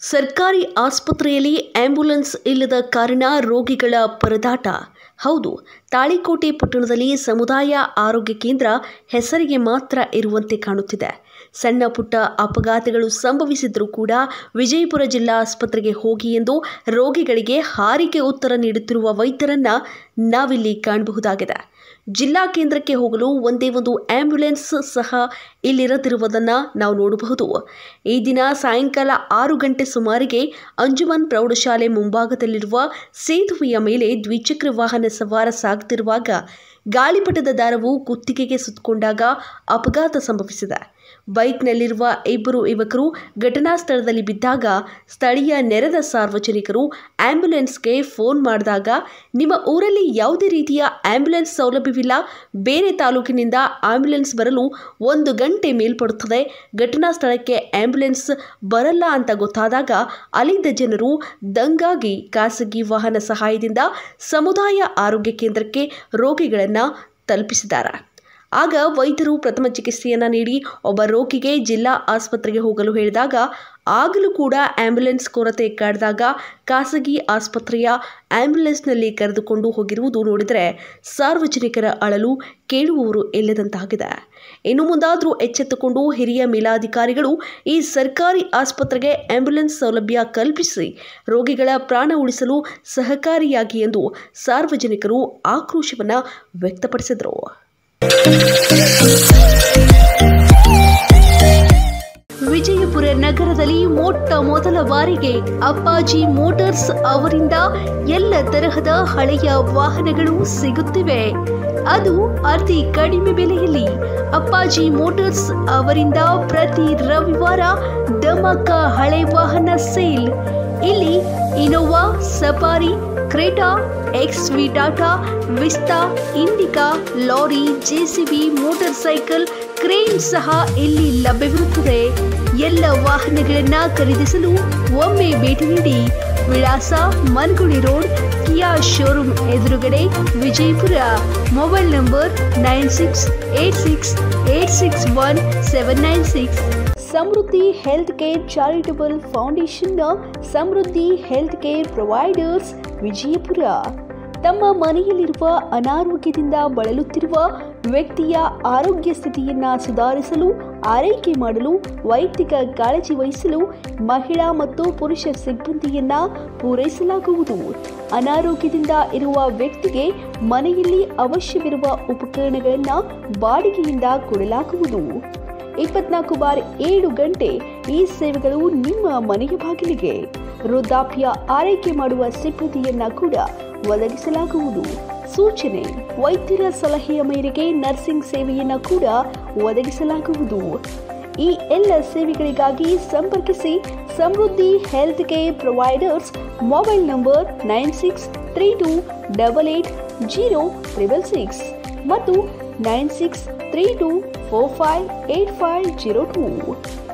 ಸರ್ಕಾರಿ ಆಸ್ಪತ್ರೆಯಲ್ಲಿ ಆಂಬ್ಯುಲೆನ್ಸ್ ಇಲ್ಲದ ಕಾರಣ ರೋಗಿಗಳ ಪರದಾಟ. ಹೌದು, ತಾಳಿಕೋಟೆ ಪಟ್ಟಣದಲ್ಲಿ ಸಮುದಾಯ ಆರೋಗ್ಯ ಕೇಂದ್ರ ಹೆಸರಿಗೆ ಮಾತ್ರ ಇರುವಂತೆ ಕಾಣುತ್ತಿದೆ. ಸಣ್ಣ ಪುಟ್ಟ ಅಪಘಾತಗಳು ಸಂಭವಿಸಿದರೂ ಕೂಡ ವಿಜಯಪುರ ಜಿಲ್ಲಾ ಆಸ್ಪತ್ರೆಗೆ ಹೋಗಿ ಎಂದು ರೋಗಿಗಳಿಗೆ ಹಾರಿಗೆ ಉತ್ತರ ನೀಡುತ್ತಿರುವ ವೈದ್ಯರನ್ನ ನಾವಿಲ್ಲಿ ಕಾಣಬಹುದಾಗಿದೆ. ಜಿಲ್ಲಾ ಕೇಂದ್ರಕ್ಕೆ ಹೋಗಲು ಒಂದೇ ಒಂದು ಆಂಬ್ಯುಲೆನ್ಸ್ ಸಹ ಇಲ್ಲಿರದಿರುವುದನ್ನು ನಾವು ನೋಡಬಹುದು. ಈ ದಿನ ಸಾಯಂಕಾಲ 6 ಗಂಟೆ ಸುಮಾರಿಗೆ ಅಂಜುಮನ್ ಪ್ರೌಢಶಾಲೆ ಮುಂಭಾಗದಲ್ಲಿರುವ ಸೇತುವೆಯ ಮೇಲೆ ದ್ವಿಚಕ್ರ ವಾಹನ ಸವಾರ ಸಾಗುತ್ತಿರುವಾಗ ಗಾಳಿಪಟದ ದಾರವು ಕುತ್ತಿಗೆಗೆ ಸುತ್ತಕೊಂಡಾಗ ಅಪಘಾತ ಸಂಭವಿಸಿದೆ. ಬೈಕ್ನಲ್ಲಿರುವ ಇಬ್ಬರು ಯುವಕರು ಘಟನಾ ಸ್ಥಳದಲ್ಲಿ ಬಿದ್ದಾಗ ಸ್ಥಳೀಯ ನೆರೆದ ಸಾರ್ವಜನಿಕರು ಆಂಬ್ಯುಲೆನ್ಸ್ಗೆ ಫೋನ್ ಮಾಡಿದಾಗ ನಿಮ್ಮ ಊರಲ್ಲಿ ಯಾವುದೇ ರೀತಿಯ ಆಂಬ್ಯುಲೆನ್ಸ್ ಸೌಲಭ್ಯವಿಲ್ಲ, ಬೇರೆ ತಾಲೂಕಿನಿಂದ ಆಂಬ್ಯುಲೆನ್ಸ್ ಬರಲು 1 ಗಂಟೆ ಮೇಲ್ಪಡುತ್ತದೆ, ಘಟನಾ ಸ್ಥಳಕ್ಕೆ ಆಂಬ್ಯುಲೆನ್ಸ್ ಬರಲ್ಲ ಅಂತ ಗೊತ್ತಾದಾಗ ಅಲ್ಲಿದ್ದ ಜನರು ದಂಗಾಗಿ ಖಾಸಗಿ ವಾಹನ ಸಹಾಯದಿಂದ ಸಮುದಾಯ ಆರೋಗ್ಯ ಕೇಂದ್ರಕ್ಕೆ ರೋಗಿಗಳನ್ನು ತಲುಪಿಸಿದ್ದಾರೆ. ಆಗ ವೈದ್ಯರು ಪ್ರಥಮ ಚಿಕಿತ್ಸೆಯನ್ನು ನೀಡಿ ಒಬ್ಬ ರೋಗಿಗೆ ಜಿಲ್ಲಾ ಆಸ್ಪತ್ರೆಗೆ ಹೋಗಲು ಹೇಳಿದಾಗ ಆಗಲೂ ಕೂಡ ಆಂಬ್ಯುಲೆನ್ಸ್ ಕೊರತೆ ಕಾಡಿದಾಗ ಖಾಸಗಿ ಆಸ್ಪತ್ರೆಯ ಆಂಬ್ಯುಲೆನ್ಸ್ನಲ್ಲಿ ಕರೆದುಕೊಂಡು ಹೋಗಿರುವುದು ನೋಡಿದರೆ ಸಾರ್ವಜನಿಕರ ಅಳಲು ಕೇಳುವವರು ಇಲ್ಲದಂತಾಗಿದೆ. ಇನ್ನು ಮುಂದಾದರೂ ಎಚ್ಚೆತ್ತುಕೊಂಡು ಹಿರಿಯ ಮೇಲಾಧಿಕಾರಿಗಳು ಈ ಸರ್ಕಾರಿ ಆಸ್ಪತ್ರೆಗೆ ಆಂಬ್ಯುಲೆನ್ಸ್ ಸೌಲಭ್ಯ ಕಲ್ಪಿಸಿ ರೋಗಿಗಳ ಪ್ರಾಣ ಉಳಿಸಲು ಸಹಕಾರಿಯಾಗಿ ಎಂದು ಸಾರ್ವಜನಿಕರು ಆಕ್ರೋಶವನ್ನು ವ್ಯಕ್ತಪಡಿಸಿದರು. ವಿಜಯಪುರ ನಗರದಲ್ಲಿ ಮೊಟ್ಟ ಮೊದಲ ಬಾರಿಗೆ ಅಪ್ಪಾಜಿ ಮೋಟಾರ್ಸ್ ಅವರಿಂದ ಎಲ್ಲ ತರಹದ ಹಳೆಯ ವಾಹನಗಳು ಸಿಗುತ್ತಿವೆ, ಅದು ಅತಿ ಕಡಿಮೆ ಬೆಲೆಯಲ್ಲಿ. ಅಪ್ಪಾಜಿ ಮೋಟಾರ್ಸ್ ಅವರಿಂದ ಪ್ರತಿ ರವಿವಾರ ಧಮಾಕ ಹಳೆ ವಾಹನ ಸೇಲ್. ಇಲ್ಲಿ Innova, Safari, Creta, XUV, Tata, Vista, Indica, lorry, JCB, motorcycle, crane ಸಹ ಇಲ್ಲಿ ಲಭ್ಯವಿರುತ್ತದೆ. ಎಲ್ಲ ವಾಹನಗಳನ್ನ ಖರೀದಿಸಲು ಒಮ್ಮೆ ಭೇಟಿ ನೀಡಿ. ವಿಳಾಸ ಮನಗುಳಿ ರೋಡ್, ಕಿಯಾ ಶೋರೂಮ್ ಎದುರುಗಡೆ, Vijayapura. Mobile number 9686861796. Samruddhi health care charitable ಫೌಂಡೇಶನ್ನ Samruddhi health care providers Vijayapura ತಮ್ಮ ಮನೆಯಲ್ಲಿರುವ ಅನಾರೋಗ್ಯದಿಂದ ಬಳಲುತ್ತಿರುವ ವ್ಯಕ್ತಿಯ ಆರೋಗ್ಯ ಸ್ಥಿತಿಯನ್ನು ಸುಧಾರಿಸಲು, ಆರೈಕೆ ಮಾಡಲು, ವೈಯಕ್ತಿಕ ಕಾಳಜಿ ವಹಿಸಲು ಮಹಿಳಾ ಮತ್ತು ಪುರುಷ ಸಿಬ್ಬಂದಿಯನ್ನ ಪೂರೈಸಲಾಗುವುದು. ಅನಾರೋಗ್ಯದಿಂದ ಇರುವ ವ್ಯಕ್ತಿಗೆ ಮನೆಯಲ್ಲಿ ಅವಶ್ಯವಿರುವ ಉಪಕರಣಗಳನ್ನು ಬಾಡಿಗೆಯಿಂದ ಕೊಡಲಾಗುವುದು. 24/7 ಗಂಟೆ ಈ ಸೇವೆಗಳು ನಿಮ್ಮ ಮನೆಯ ಬಾಗಿಲಿಗೆ. ವೃದ್ಧಾಪ್ಯ ಆರೈಕೆ ಮಾಡುವ ಸಿಬ್ಬಂದಿಯನ್ನ ಕೂಡ ಒದಗಿಸಲಾಗುವುದು. ಸೂಚನೆ: ವೈದ್ಯರ ಸಲಹೆಯ ಮೇರೆಗೆ ನರ್ಸಿಂಗ್ ಸೇವೆಯನ್ನು ಕೂಡ ಒದಗಿಸಲಾಗುವುದು. ಈ ಎಲ್ಲ ಸೇವೆಗಳಿಗಾಗಿ ಸಂಪರ್ಕಿಸಿ Samruddhi health care providers. Mobile number 9632880666 ಮತ್ತು 9632458502.